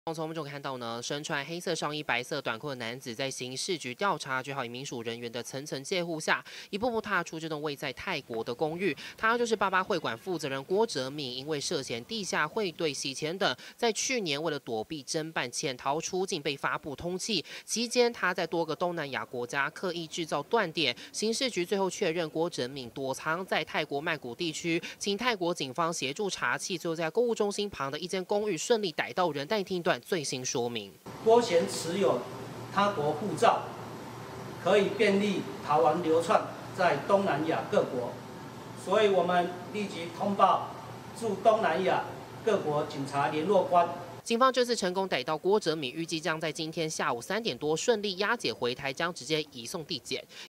从我们就看到呢，身穿黑色上衣、白色短裤的男子，在刑事局调查局还有民署人员的层层戒护下，一步步踏出这栋位在泰国的公寓。他就是88会馆负责人郭哲敏，因为涉嫌地下汇兑、洗钱等，在去年为了躲避侦办，潜逃出境，被发布通缉。期间，他在多个东南亚国家刻意制造断点。刑事局最后确认郭哲敏躲藏在泰国曼谷地区，请泰国警方协助查缉，最后在购物中心旁的一间公寓顺利逮到人。但听一段最新说明： 郭贤持有他国护照，可以便利逃亡流窜在东南亚各国，所以我们立即通报驻东南亚各国警察联络官。 警方这次成功逮到郭哲敏，预计将在今天下午3点多顺利押解回台，将直接移送地检。